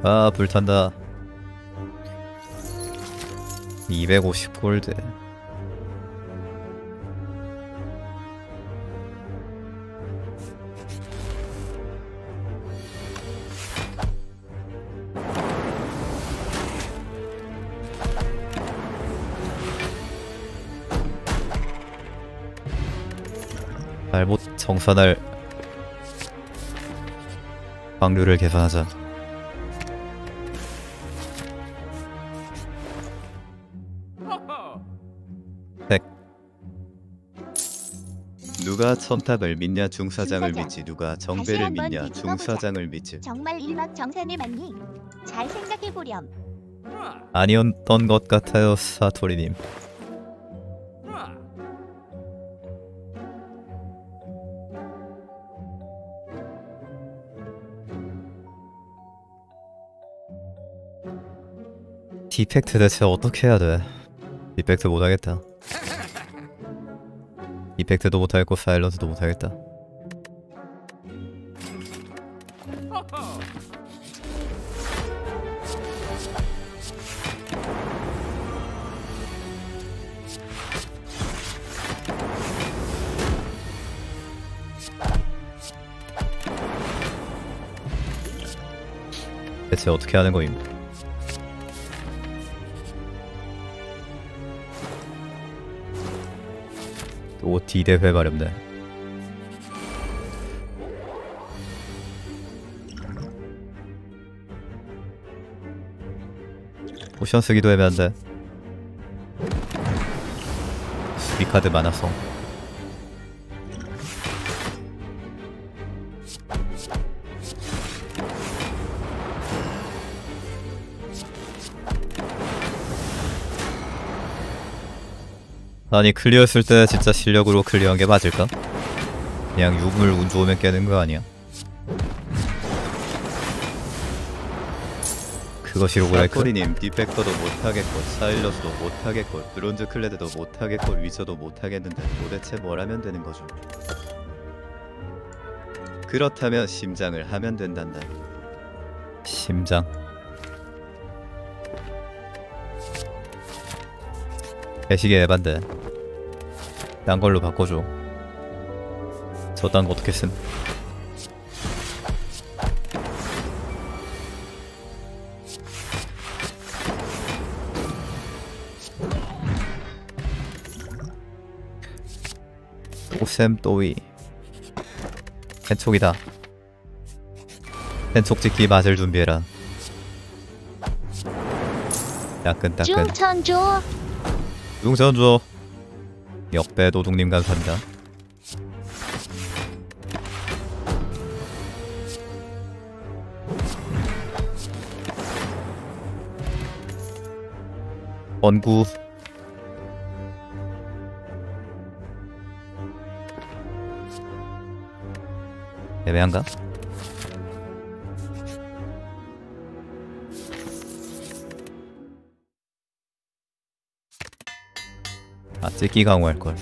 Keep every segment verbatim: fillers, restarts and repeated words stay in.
아 불탄다. 이백오십 골드. 잘못 정산할 확률을 계산하자. 백. 누가 첨탑을 믿냐 중사장을 중사장. 믿지 누가 다시 정배를 한번 믿냐 뒤집어 보자. 중사장을 믿지. 정말 일막정산에 맞니? 잘 생각해보렴. 아니었던 것 같아요 사토리님. 디펙트 대체 어떻게 해야 돼? 디펙트 못하겠다. 디펙트도 못하겠고 사일런스도 못하겠다. 대체 어떻게 하는 거임? 또 D대 회발렵네. 포션 쓰기도 애매한데 수비카드 많아서. 아니 클리어했을 때 진짜 실력으로 클리어한 게 맞을까? 그냥 유물 운 좋으면 깨는 거 아니야? 그것이 로그라이크? 사토리님 디펙터도 못하겠고 사일러스도 못하겠고 브론즈 클레드도 못하겠고 위저도 못하겠는데 도대체 뭘 하면 되는 거죠? 그렇다면 심장을 하면 된단다. 심장? 배식이 에반데 딴 걸로 바꿔줘. 저딴 거 어떻게 쓴? 또샘 또위. 펜촉이다. 펜촉 찍기 맞을 준비해라. 따끈따끈. 중천조. 중천조. 역배 도둑님 감사합니다. 원구. 애매한가? 아, 찍기 강화할걸.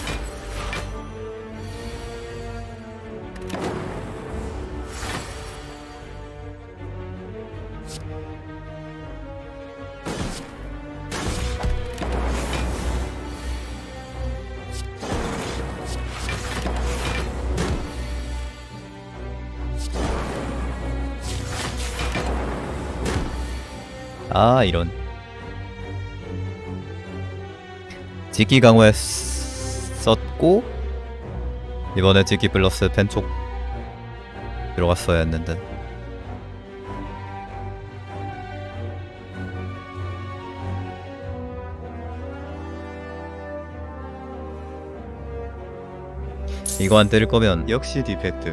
아 이런. 찍기 강화에 썼고 이번에 찍기 플러스 펜촉 들어갔어야 했는데. 이거 안 때릴 거면 역시 디펙트.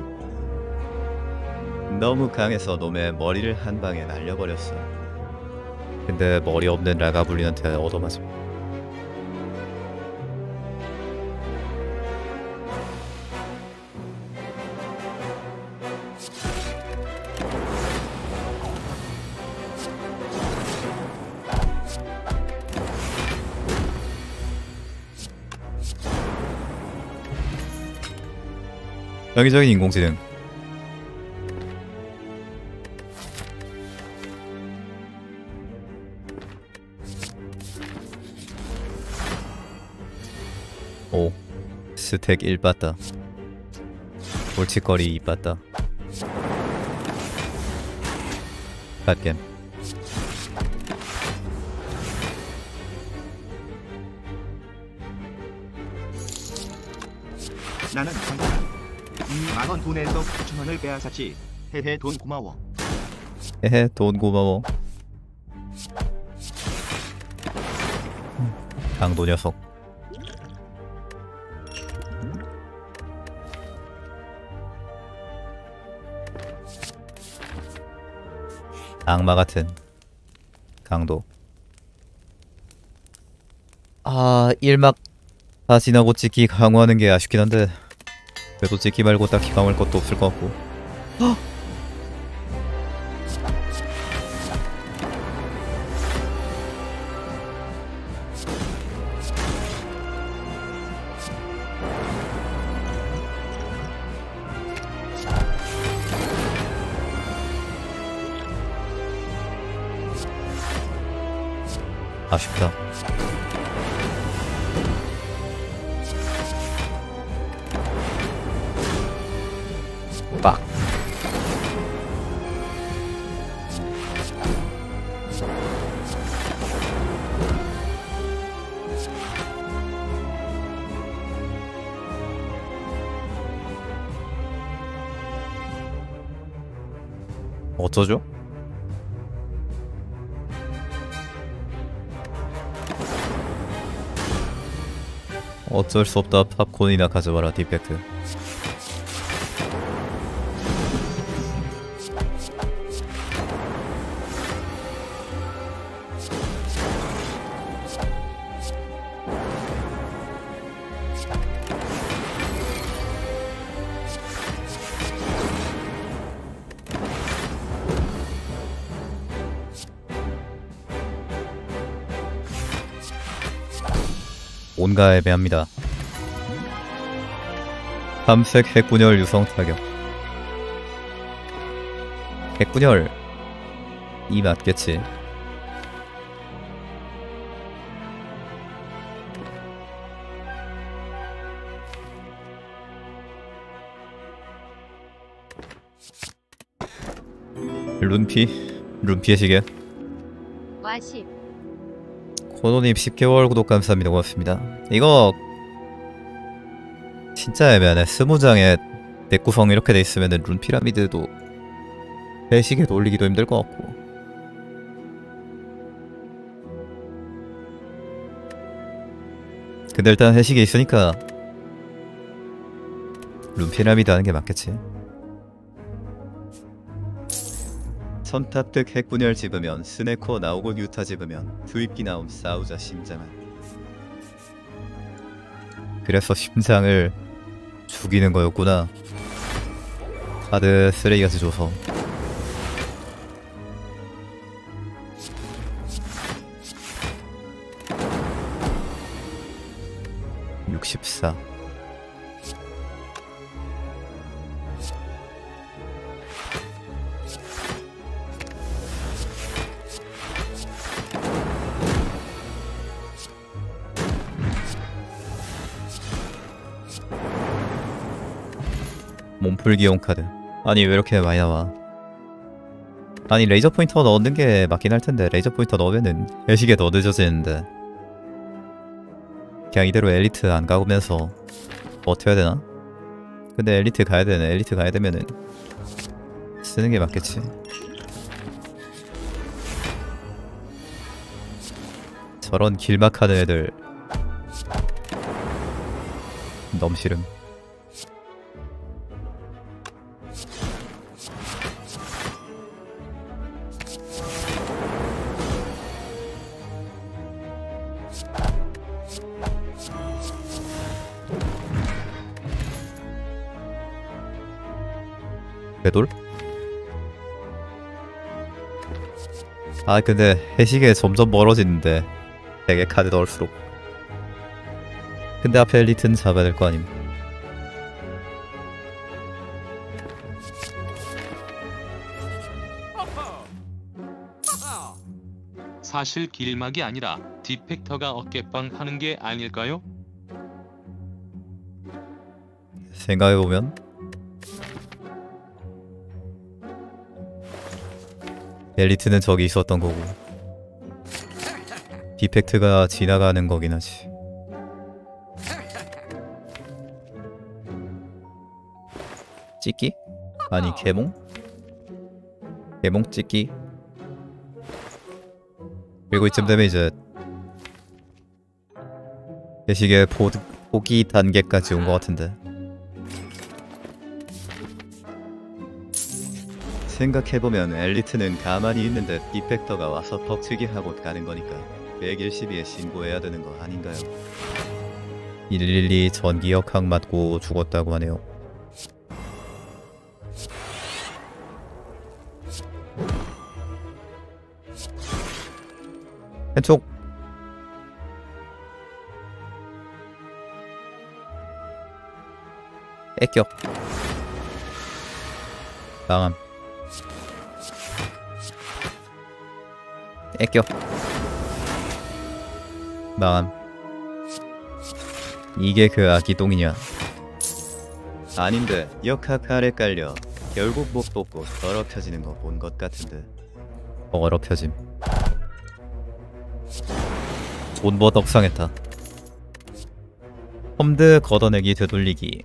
너무 강해서 놈의 머리를 한 방에 날려버렸어. 근데 머리 없는 라가블린한테 얻어맞음. 정의적인 인공지능. 스택 일 빠따. 골칫거리 이 빠따. 갓겜. 나는 장난아. 이 만원 돈에서 구천 원을 빼앗았지. 헤헤 돈 고마워. 헤헤 돈 고마워. 강도 녀석. 악마 같은 강도. 아 일막 다 지나고 찍기 강화하는 게 아쉽긴 한데 그래도 찍기 말고 딱히 강화할 것도 없을 것 같고. 헉! 아쉽다. 빡. 어쩌죠? 어쩔 수 없다. 팝콘이나 가져와라. 디펙트. 뭔가 애매합니다. 삼색 핵분열 유성 타격. 핵분열 이 맞겠지. 룬피 룬피의 시계. 와십. 코노님 십 개월 구독 감사합니다. 고맙습니다. 이거 진짜 애매하네. 스무 장에 덱 구성 이렇게 돼 있으면은 룬 피라미드도 배식에 돌리기도 힘들 것 같고. 근데 일단 해식이 있으니까 룬 피라미드 하는 게 맞겠지. 선탑득 핵분열 집으면 스네커 나오고 유타 집으면 투입기 나옴. 싸우자 심장아. 그래서 심장을 죽이는 거였구나. 카드 쓰레기같이 줘서. 육십사. 몸풀기용 카드. 아니 왜 이렇게 많이 나와. 아니 레이저 포인터 넣는 게 맞긴 할 텐데 레이저 포인터 넣으면은 회식에 더 늦어지는데 그냥 이대로 엘리트 안 가보면서 버텨야 되나? 근데 엘리트 가야 되네. 엘리트 가야 되면은 쓰는 게 맞겠지. 저런 길막하는 애들 너무 싫음. 배돌? 아 근데 해식에 점점 멀어지는데 되게 카드 넣을수록. 근데 앞에 엘리트는 잡아야 될 거 아님. 사실 길막이 아니라 디펙터가 어깨빵 하는 게 아닐까요? 생각해보면 엘리트는 저기 있었던 거고 디펙트가 지나가는 거긴 하지. 찍기? 아니 개몽? 개몽 찍기? 그리고 이쯤 되면 이제 게시계 포드, 포기 단계까지 온 것 같은데. 생각해보면 엘리트는 가만히 있는데 디펙터가 와서 퍽치기 하고 가는 거니까 백일십이에 신고해야 되는 거 아닌가요? 일일이 전기역학 맞고 죽었다고 하네요. 왼쪽 애격 망함 애격 망함. 이게 그 아기똥이냐? 아닌데 역학 아래 깔려 결국 못 뽑고 더럽혀지는 거 본 것 같은데. 더럽혀짐. 존버 덕상했다. 험드 걷어내기 되돌리기.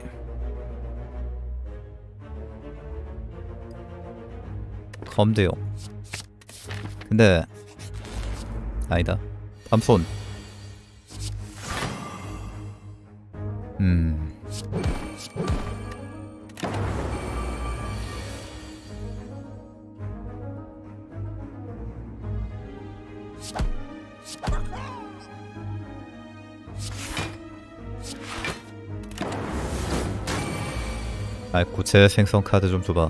험드요. 근데 아니다. 밤손. 음. 아, 구체 생성 카드 좀 줘봐.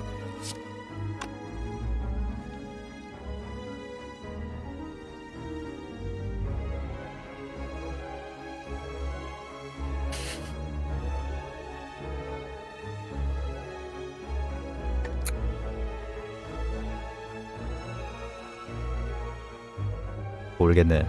모르겠네.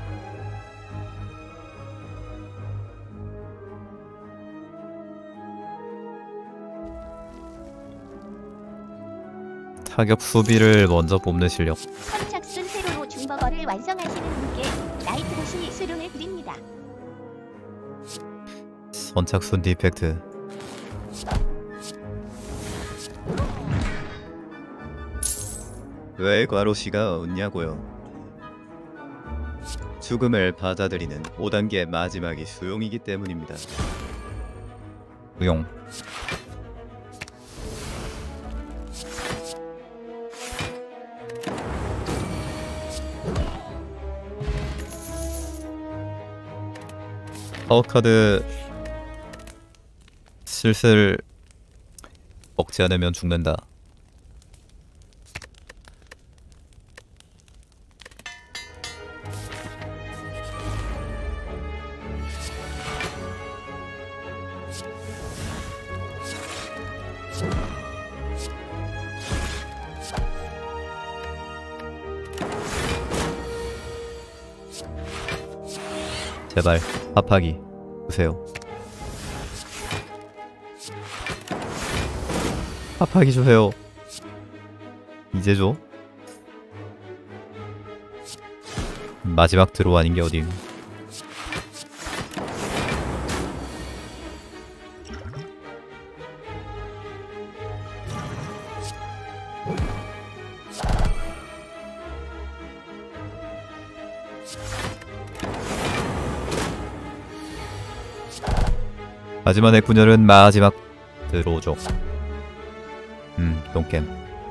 타격 수비를 먼저 뽑는 실력. 선착순 세로로 중버거를 완성하시는 분께 나이트 다시 수령을 드립니다. 선착순 디펙트. 왜 과로시가 없냐고요? 죽음을 받아들이는 오 단계 마지막이 수용이기 때문입니다. 수용. 파워카드 슬슬 먹지 않으면 죽는다. 제발 합하기 주세요. 합하기 주세요. 이제 줘. 마지막 드로우 아닌 게 어디. 하지만 액분열은 마지막 들어오죠. 음, 똥겜.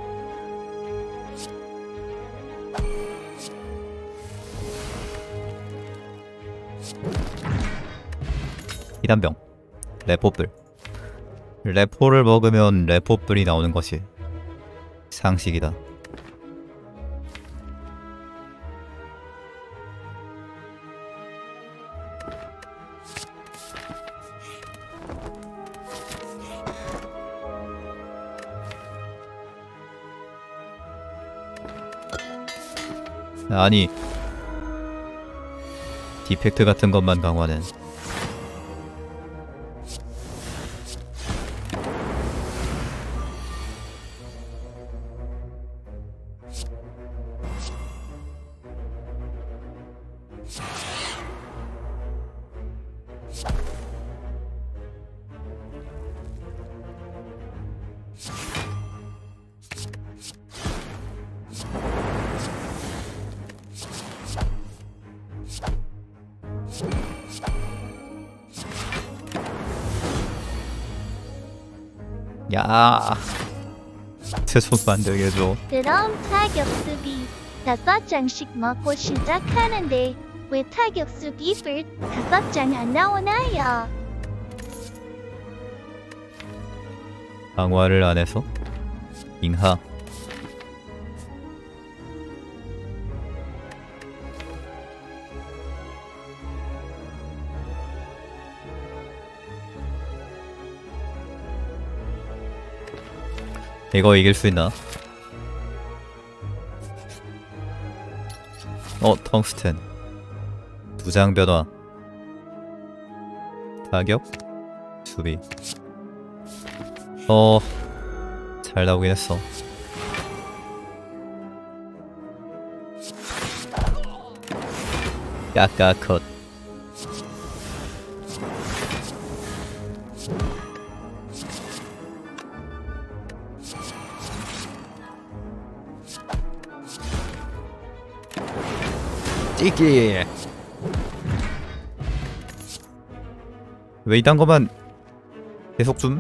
이단병. 레포뿔. 레포를 먹으면 레포뿔이 나오는 것이 상식이다. 아니, 디펙트 같은 것만 강화는 야 최소 만들게 해줘. 그럼 타격 수비 다섯 장씩 먹고 시작하는데 왜 타격 수비를 다섯 장 안 나오나요? 강화를 안 해서? 잉하. 이거 이길 수 있나? 어, 텅스텐. 두장 변화. 타격. 수비. 어, 잘 나오긴 했어. 까까 컷. 찍기. 왜 이딴 거만 계속 좀?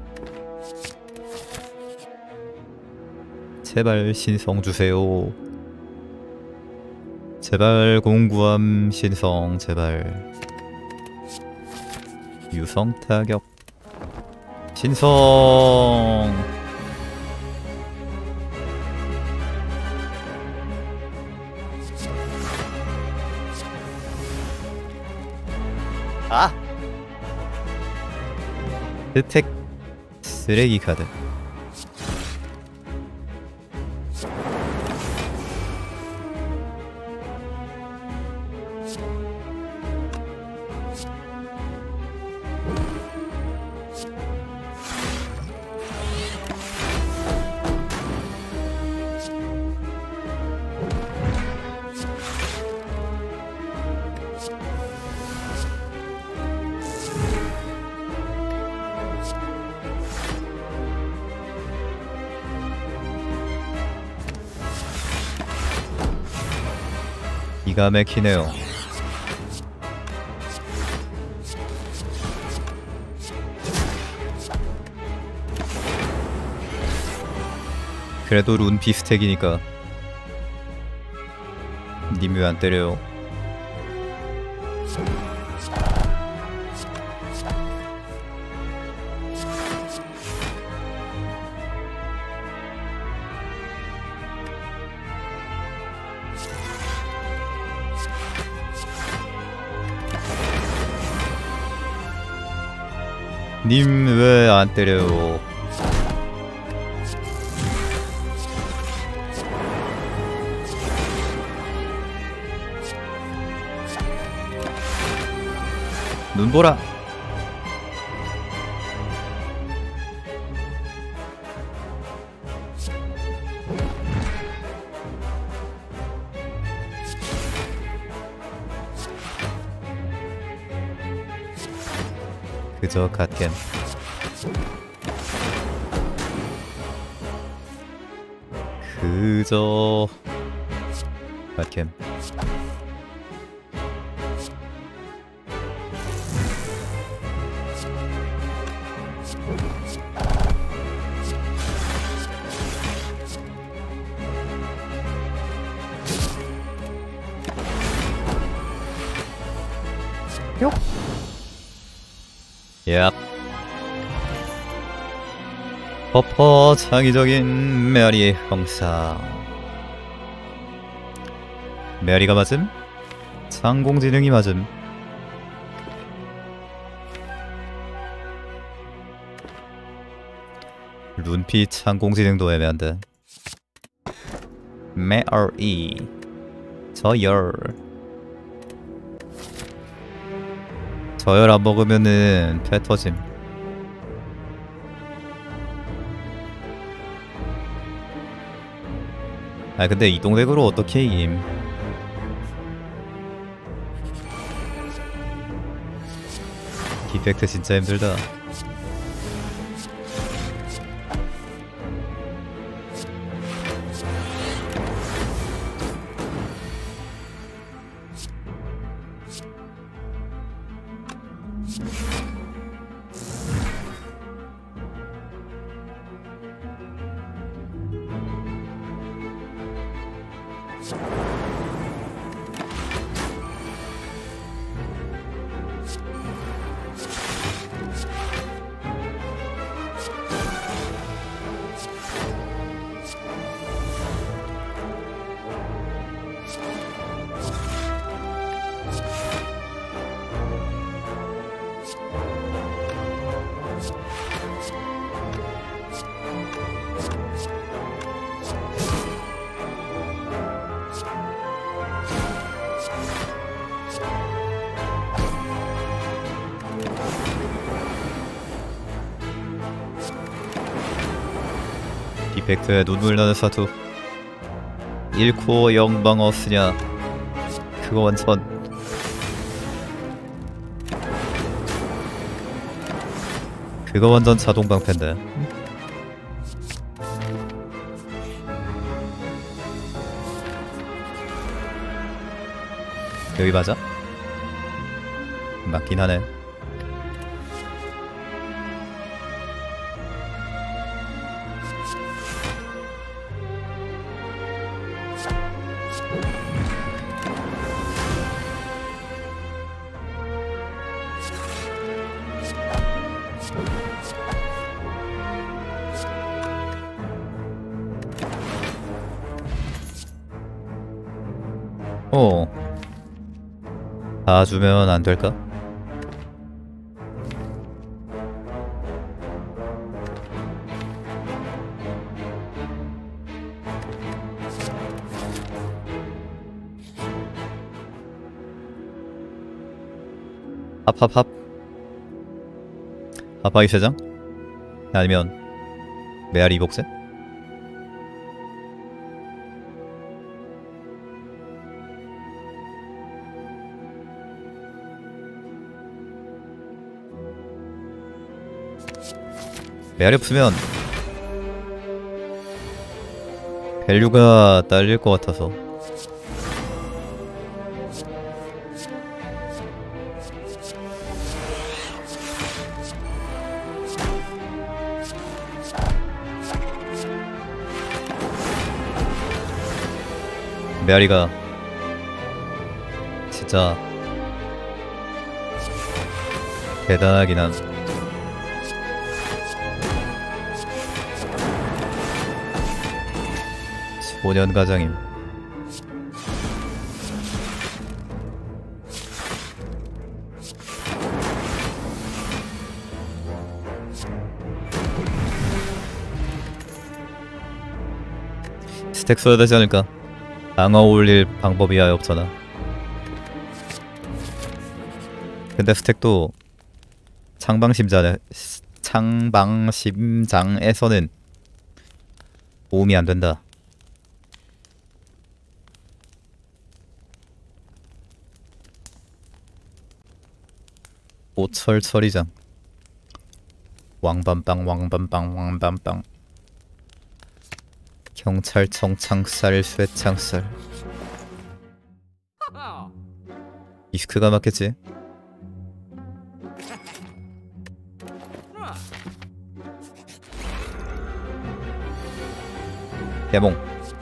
제발 신성 주세요. 제발 공구함 신성 제발. 유성 타격 신성. 아! 혜택 쓰레기 카드. 기가 막히네요. 그래도 룬 비스택이니까. 님 왜 안 때려요? 님 왜 안 때려요? 눈보라. 그저 갓겜. 그저 갓겜. 요. 얍. 퍼퍼 창의적인 메아리 형상. 메아리가 맞음? 상공지능이 맞음. 룬피 창공지능도 애매한데. 메아리 저열. 저열 안 먹으면은 패 터짐. 아 근데 이동덱으로 어떻게 이김? 디펙트 진짜 힘들다. 디펙트에 눈물 나는 사투. 일 코어 영 방어 쓰냐. 그거 완전 그거 완전 자동 방패인데. 여기 맞아? 맞긴 하네. 어. 다 주면 안 될까? 합합합. 하파이 세장? 아니면 메아리 복제? 메아리 없으면 밸류가 딸릴 것 같아서. 메아리가 진짜 대단하긴 함. 소년 가장임. 스택 써야 되지 않을까? 방어 올릴 방법이 아예 없잖아. 근데 스택도 창방심장에 창방심장에서는 도움이 안 된다. 오철 처리장. 왕밤빵 왕밤빵 왕밤빵. 경찰청 창살 쇠창살. 이스크가 맞겠지? 대몽.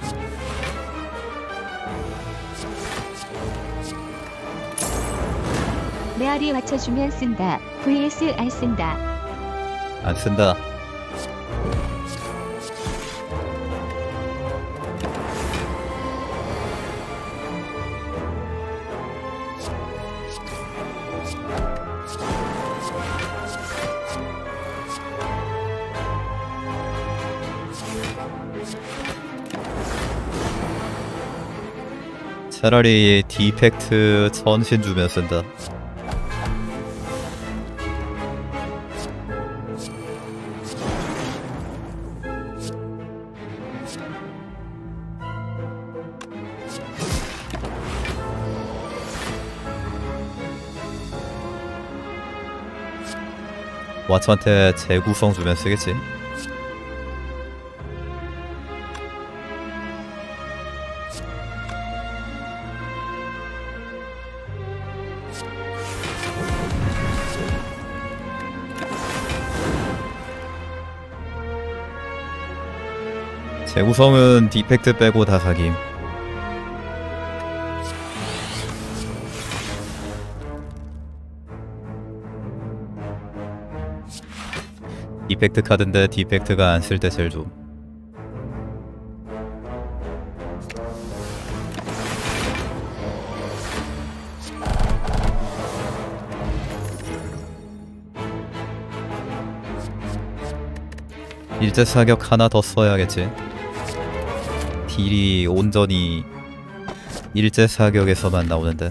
메아리 맞춰주면 쓴다. vs 안 쓴다. 안 쓴다. 차라리 디펙트 전신 주면 쓴다. 와츠한테 재구성 주면 쓰겠지. 재구성은 디펙트 빼고 다 사김. 디펙트 카드인데 디펙트가 안 쓸 때 제일 좀. 일제 사격 하나 더 써야겠지. 딜이 온전히 일제 사격에서만 나오는데.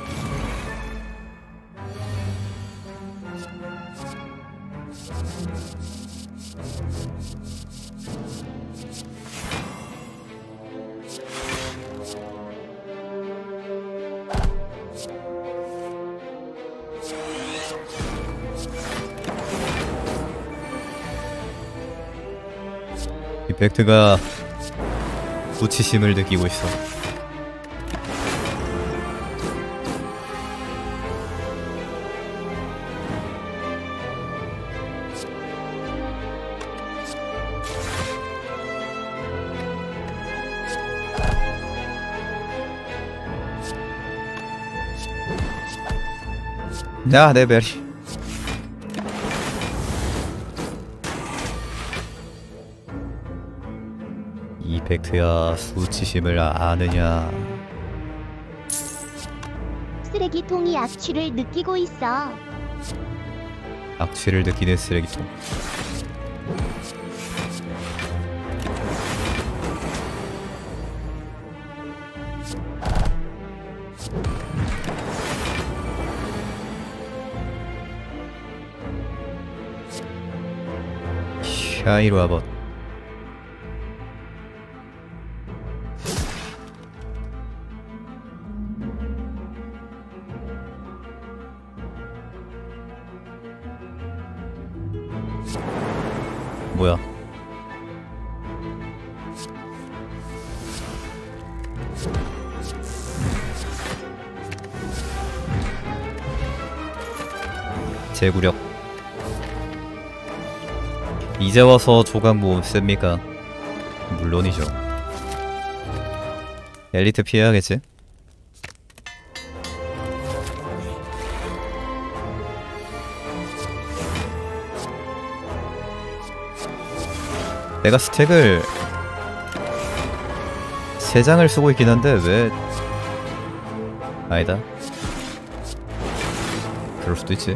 디펙트가 수치심을 느끼고 있어. 야, 내 베리. 이펙트야, 수치심을 아느냐? 쓰레기통이 악취를 느끼고 있어. 악취를 느끼는 쓰레기통. 샤이로 와봐. 뭐야? 제구력. 이제 와서 조각 모음 셉니까? 물론이죠. 엘리트 피해야겠지? 내가 스택을 세 장을 쓰고 있긴 한데 왜... 아니다. 그럴 수도 있지.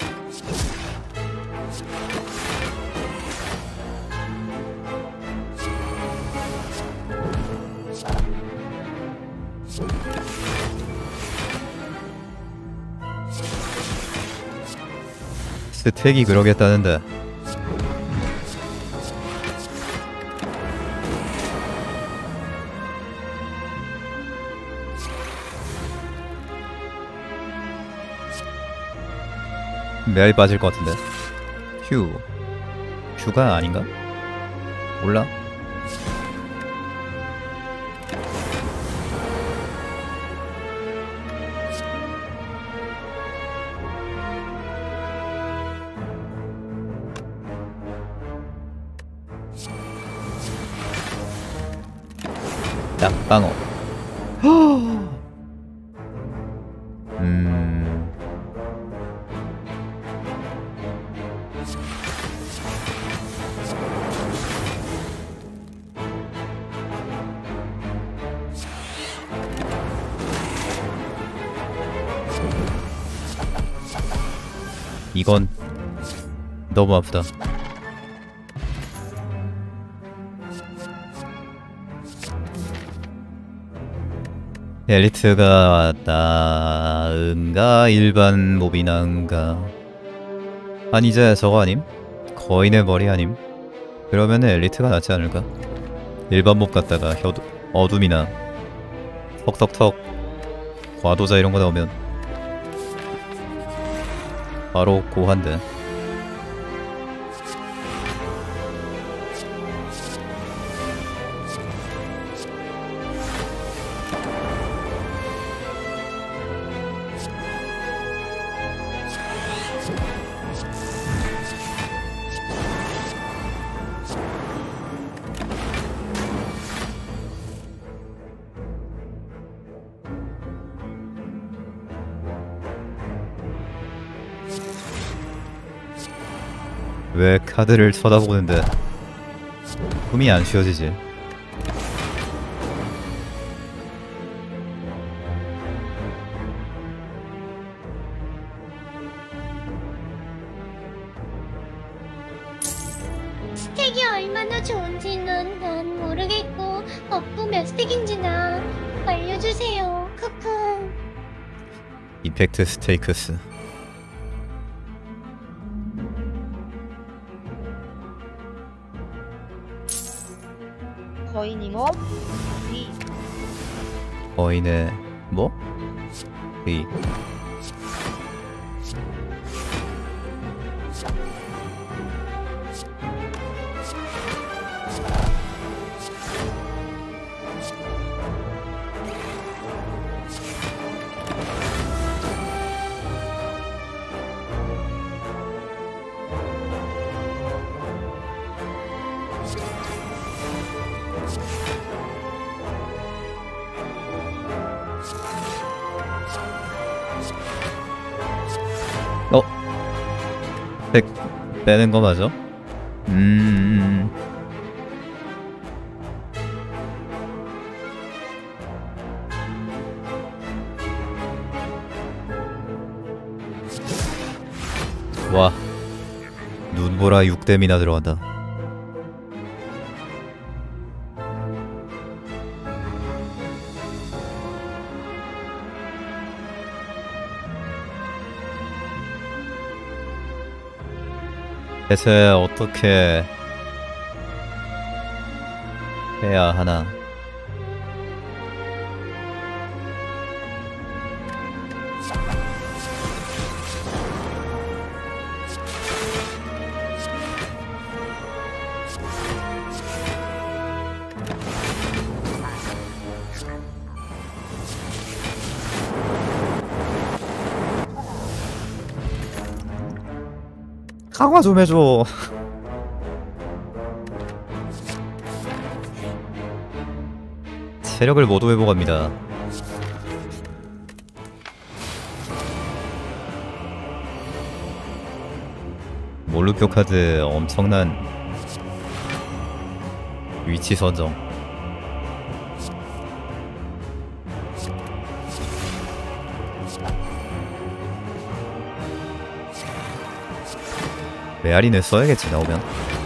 스택이 그러겠다는데. 메아리 빠질 것 같은데. 휴. 휴가 아닌가? 몰라. 약방어. 음... 이건 너무 아프다. 엘리트가 나은가 일반 몹이 나은가. 아니 이제 저거 아님? 거인의 머리 아님? 그러면은 엘리트가 낫지 않을까? 일반 몹 갔다가 혀도, 어둠이나 턱턱턱 과도자 이런 거 나오면 바로 고한데. 왜 카드를 쳐다보는데 꿈이 안 쉬어지지? 스택이 얼마나 좋은지는 난 모르겠고 버프 몇 스택인지나 알려주세요. 크크. 이펙트 스테이크스. 거인이 뭐? 이 거인의 뭐? 이 어? 백 빼는 거 맞아? 음. 와. 눈보라 육 댐이나 들어간다. 대체 어떻게 해야 하나? 강화 좀 해줘. 체력을 모두 회복합니다. 몰루표 카드 엄청난 위치 선정. 메아리는 써야겠지 나오면.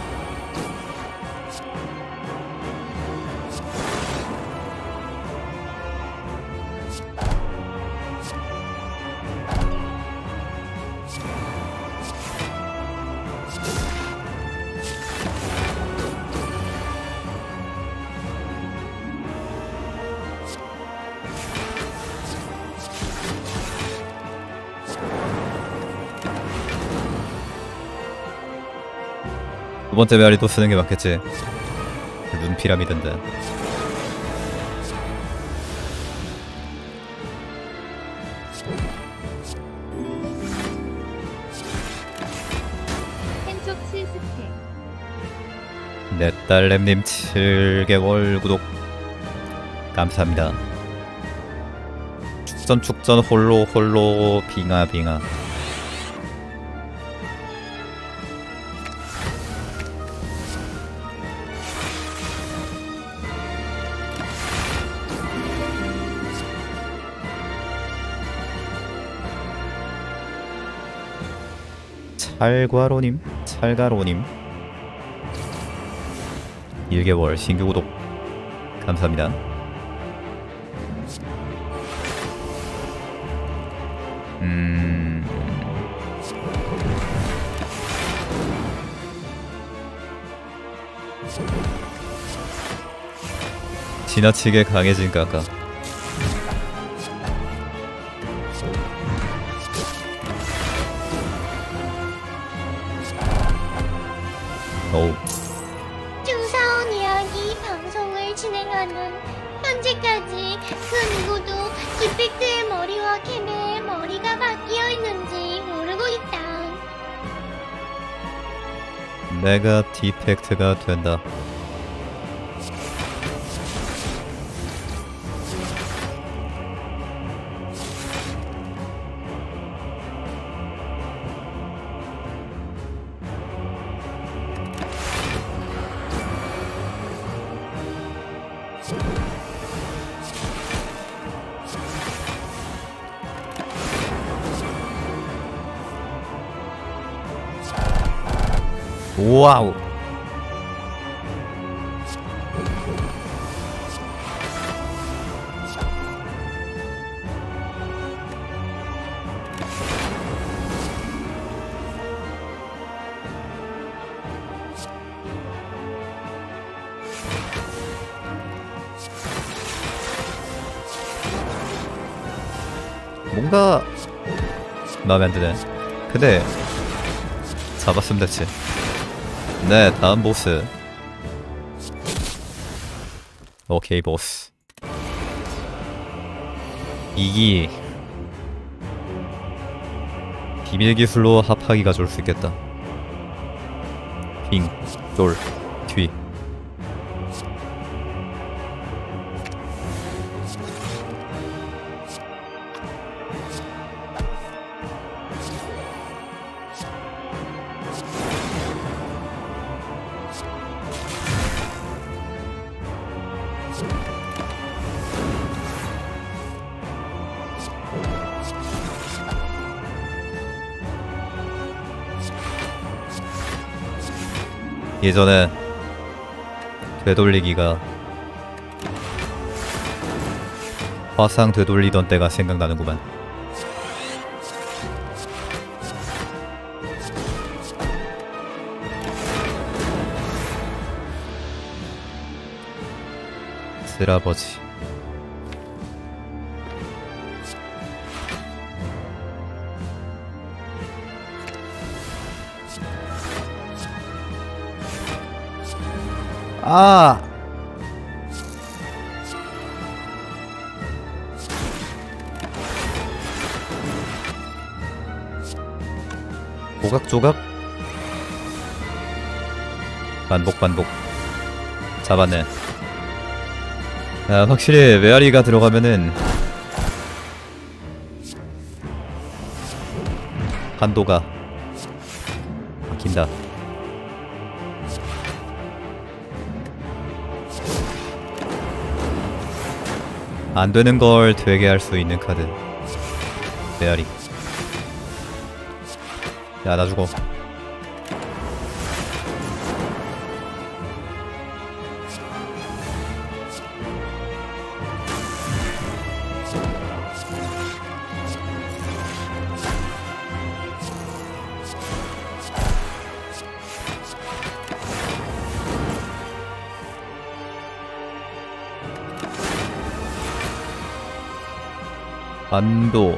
두 번째 메아리 또 쓰는 게 맞겠지. 눈 피라미드인데. 한쪽 칠 스택. 내 딸램님 칠 개월 구독 감사합니다. 축전 축전 홀로 홀로 빙하 빙하. 찰과로님, 찰가로님 일 개월 신규 구독 감사합니다. 음... 지나치게 강해진 까까. 어우. 중사원 이야기 방송을 진행하는 현재까지 그 누구도 디펙트의 머리와 캠의 머리가 바뀌어 있는지 모르고 있다. 내가 디펙트가 된다. 와우. 뭔가 마음에 안 드네. 근데 잡았으면 됐지. 네, 다음 보스. 오케이, 보스. 이기 비밀 기술로 합하기가 좋을 수 있겠다. 빙, 돌, 뒤. 예전에 되돌리기가 화상 되돌리던 때가 생각나는구만. 쓸아버지. 아! 조각조각? 반복 반복. 잡았네. 아, 확실히 메아리가 들어가면은 한도가 바뀐다. 안 되는 걸 되게 할 수 있는 카드. 메아리. 야, 나 죽어. 반도.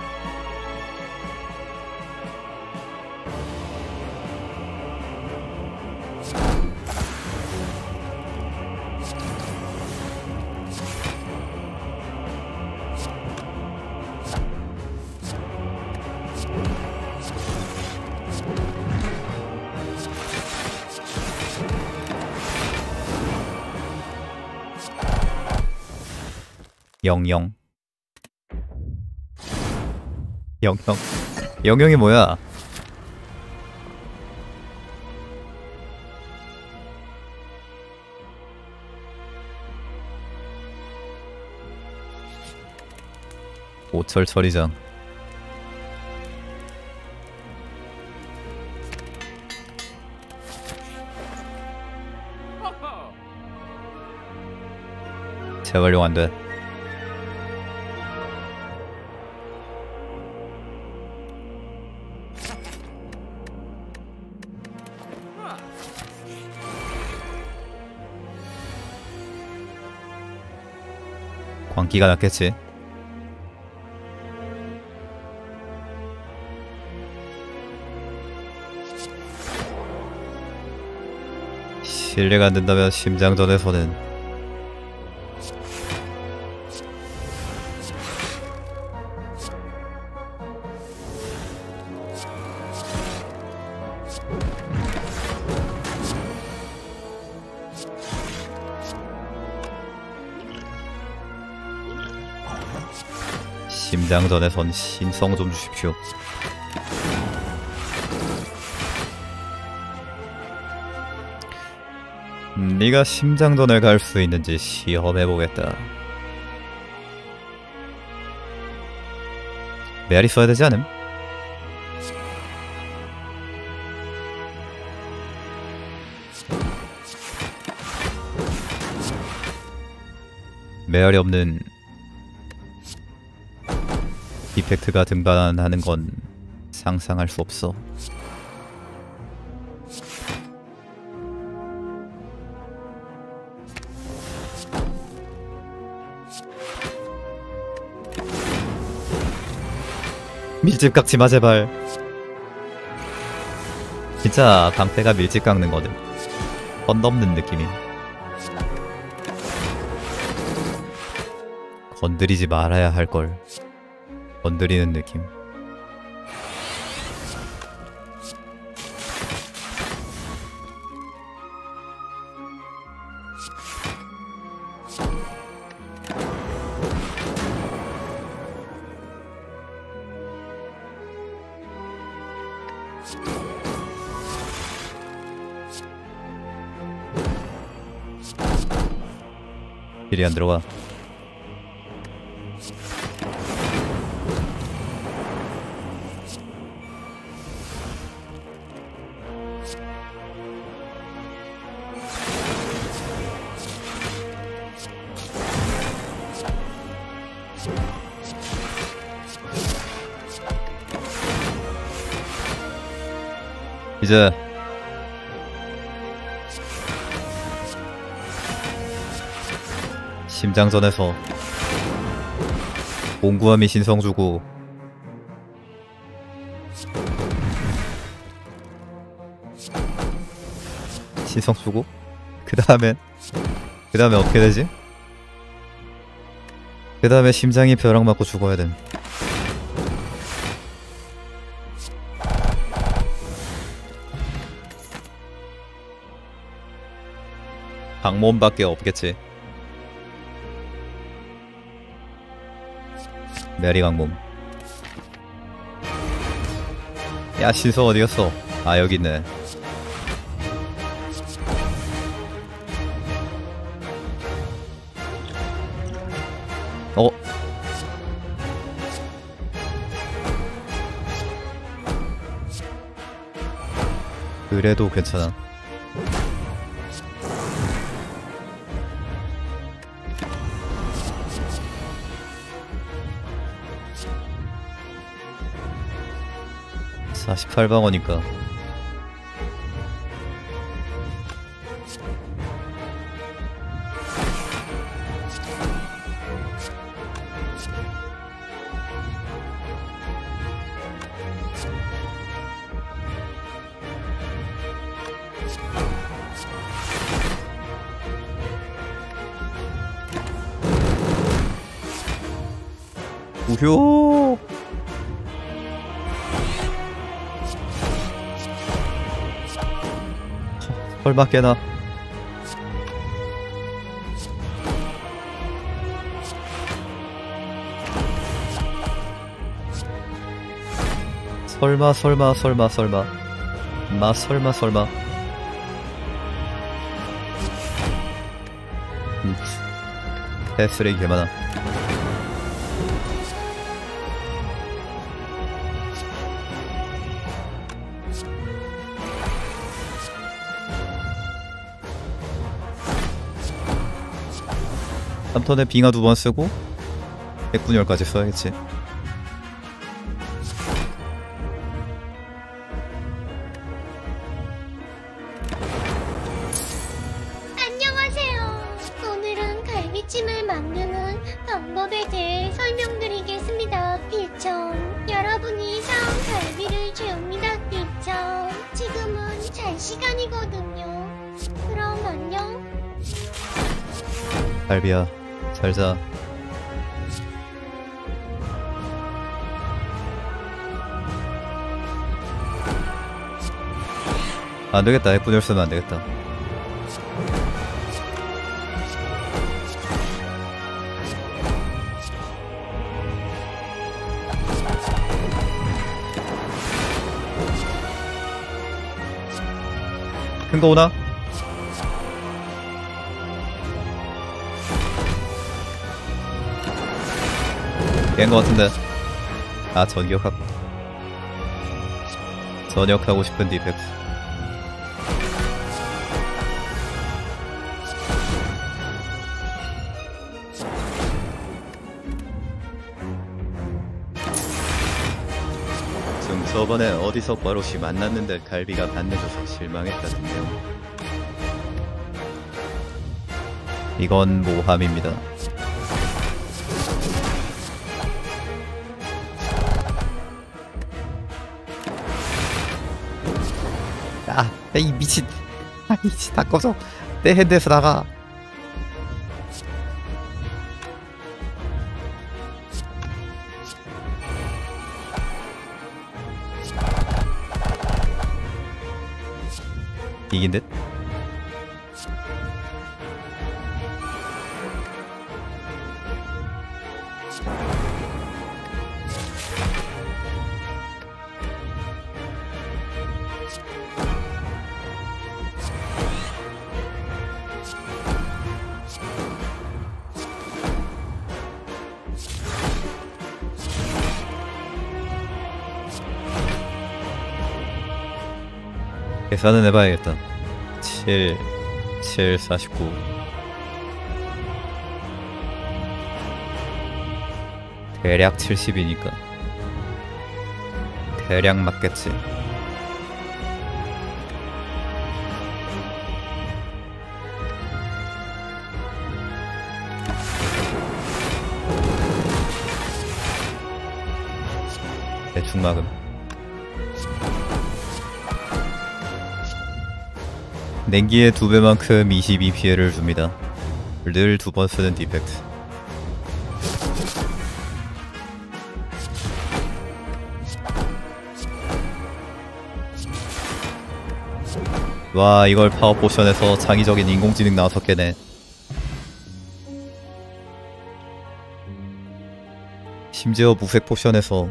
영영. 영영. 영영이 뭐야? 오철 처리장. 재활용 안 돼. 광기가 낫겠지. 신뢰가 안 된다면 심장전에서는 심장전에선 신성 좀 주십시오. 음, 네가 심장전을 갈 수 있는지 시험해보겠다. 메아리 써야 되지 않음? 메아리 없는 디펙트가 등반하는 건 상상할 수 없어. 밀집 깎지 마 제발. 진짜 방패가 밀집 깎는 거든. 선 넘는 느낌임. 건드리지 말아야 할 걸 건드리는 느낌. 딜이 안 들어가. 이제 심장전에서 옹구함이 신성 주고 신성 주고 그 다음엔 그 다음에 어떻게 되지? 그 다음에 심장이 벼락 맞고 죽어야 됨. 방문밖에 없겠지. 메리 강몸. 야 신성 어디갔어? 아 여기 있네. 어? 그래도 괜찮아. 사십팔 방어니까 우효. 설마 깨나? 설마 설마 설마 설마 마 설마 설마 음. 개쓰레기 개많아. 삼 턴에 빙하 두 번 쓰고 백분열까지 써야겠지. 안녕하세요. 오늘은 갈비찜을 만드는 방법에 대해 설명드리겠습니다. 일 점. 여러분이 사온 갈비를 재웁니다. 이 점. 지금은 잘 시간이거든요. 그럼 안녕. 갈비야 잘자. 안되겠다. 핵분열 쓰면 안되겠다. 큰거 오나? 깬 거 같은데. 아 전격하고 전역하고 싶은 디펙트. 저번에 어디서 버릇이 만났는데 갈비가 반내줘서 실망했다던데요. 이건 모함입니다. 아, 이 미친. 아, 이씨, 다 꺼져. 내 핸드에서 나가. 이긴 듯? 계산은 해봐야겠다. 칠, 칠, 사십구. 대략 칠십이니까 대략 맞겠지. 대충 막음. 냉기의 두 배만큼 이십이 피해를 줍니다. 늘 두 번 쓰는 디펙트. 와, 이걸 파워 포션에서 창의적인 인공지능 나와서 깨네. 심지어 무색 포션에서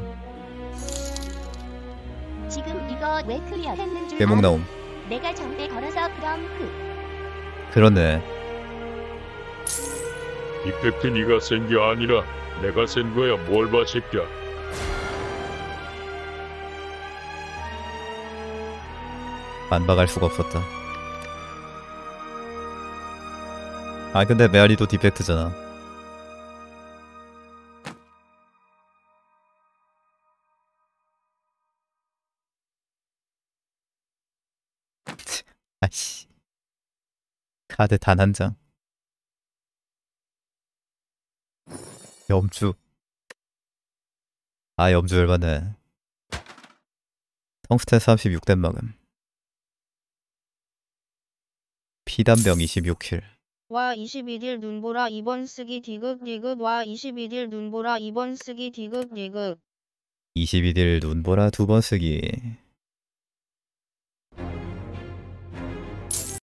지금 이거 왜 클리어 했는 줄 제목 알아? 나옴. 내가 정배 걸어서 그럼 그 그러네. 디펙트 네가 센 게 아니라 내가 센 거야. 뭘 봐 새끼야. 반박할 수가 없었다. 아, 근데 메아리도 디펙트잖아. 아씨, 카드 단 한 장. 염주. 아, 염주 열받네. 텅스텐 삼십육 댐 막음. 피단병 이십육 킬. 와 이십일 일 눈보라 이 번 쓰기 디귿 디귿 와 이십일 일 눈보라 이 번 쓰기 디귿 디귿 이십일 일 눈보라 두 번 쓰기.